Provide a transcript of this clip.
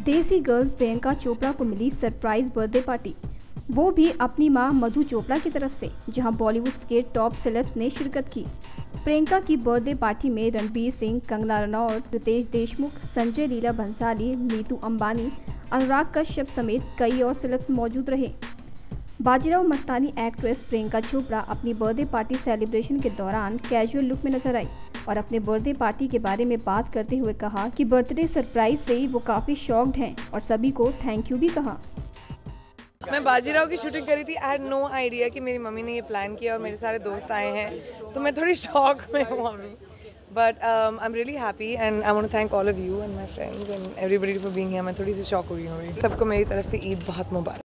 देसी गर्ल प्रियंका चोपड़ा को मिली surprise birthday party, वो भी अपनी मां मधु चोपड़ा की तरफ से, जहां बॉलीवुड के टॉप सेलेब्स ने शिरकत की। प्रियंका की बर्थडे पार्टी में रणबीर सिंह, कंगना रनौत, रितेश देशमुख, संजय लीला भंसाली, नीतू अंबानी, अनुराग कश्यप समेत कई और सेलेब्स मौजूद रहे। बाजीराव मस्तानी एक्ट्रेस प्रियंका चोपड़ा अपनी बर्थडे पार्टी सेलिब्रेशन के दौरान कैजुअल लुक में नजर आई और अपने बर्थडे पार्टी के बारे में बात करते हुए कहा कि बर्थडे सरप्राइज से वो काफ़ी शॉक्ड हैं और सभी को थैंक यू भी कहा। मैं बाजीराव की शूटिंग करी थी। आई हैड नो आइडिया कि मेरी मम्मी ने ये प्लान किया और मेरे सारे दोस्त आए हैं, तो मैं थोड़ी शॉक में हूँ अभी। But I am really happy and I want to thank all of you and my friends and everybody for being here. मैं थोड़ी सी शॉक हुई हूँ। सबको मेरी तरफ से ईद बहुत मुबारक।